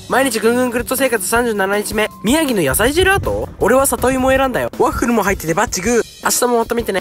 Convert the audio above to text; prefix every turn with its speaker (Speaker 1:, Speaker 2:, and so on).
Speaker 1: 毎日ぐんぐんクルット生活37日目。宮城の野菜ジェラート？俺は里芋を選んだよ。ワッフルも入っててバッチグー。明日もまた見てね。